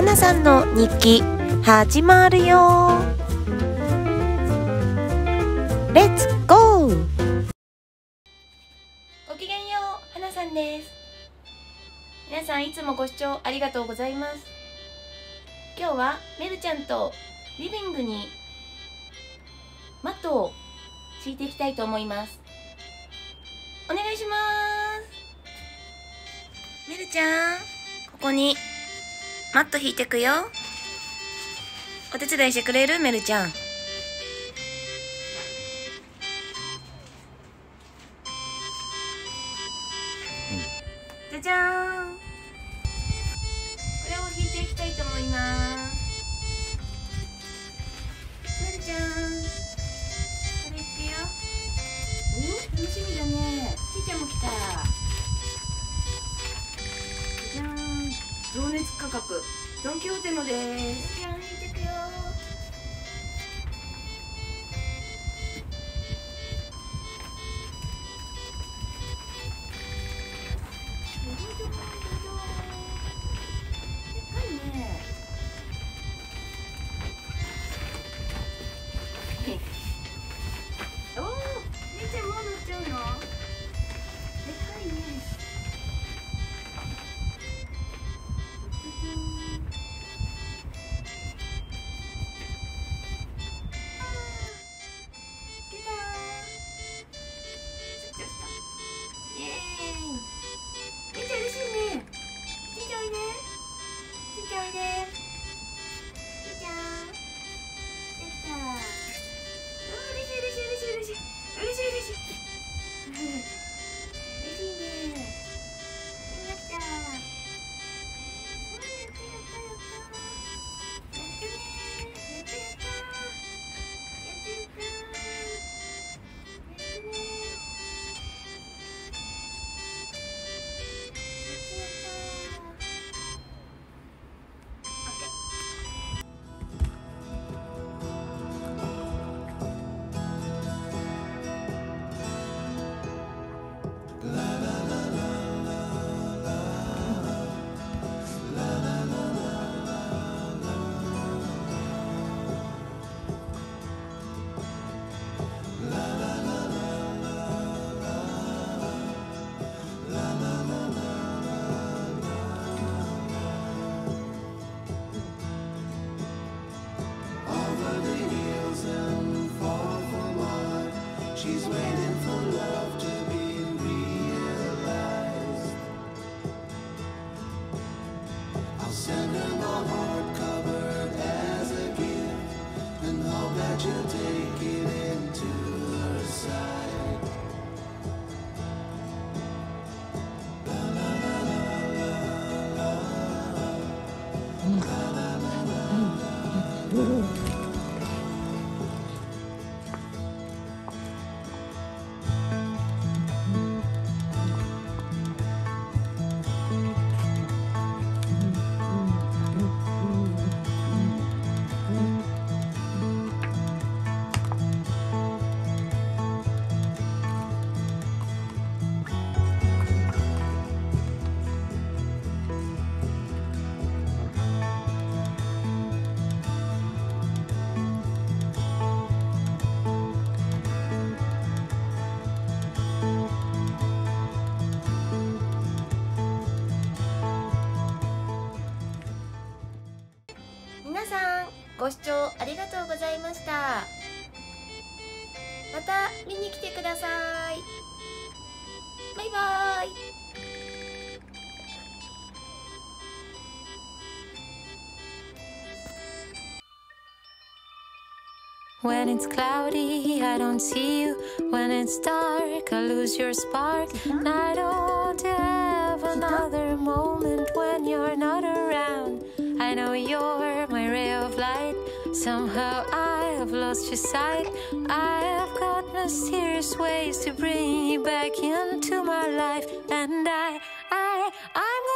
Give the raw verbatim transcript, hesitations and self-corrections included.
花さんの日記始まるよ。レッツゴー。ごきげんよう、花さんです。皆さんいつもご視聴ありがとうございます。今日はメルちゃんとリビングにマットを敷いていきたいと思います。お願いします。メルちゃん、ここにマット引いてくよ。お手伝いしてくれる？メルちゃん。じゃじゃーん。これを引いていきたいと思います。メルちゃん、これいくよ。お、楽しみだね。ちーちゃんも来た。じゃじゃーん。情熱価格ドン・キホーテのです。じゃん、引いてくよ。おお、姉ちゃんもう乗っちゃうの？でかいね。来たー。イエーイ。姉ちゃん嬉しいね。ちいちゃんおいで。ちいちゃんおいで。ちいちゃん。できた。嬉しい嬉しい嬉しい嬉しい嬉しい嬉しい嬉しいね。みんな来た。うん、やったやったやったやったやったね。やったやったやったやったやったね。 She's waiting for love to be realized. I'll send her my heart covered as a gift and hope that she'll take it into her side. La la la la la la la la la la la. 皆さんご視聴ありがとうございました。また見に来てください。バイバーイ。 When it's cloudy, I don't see you. When it's dark, I lose your spark. And I don't have another moment when you're not around. I know you're my ray of light. Somehow I have lost your sight. I have got mysterious ways to bring you back into my life. And I, I, I'm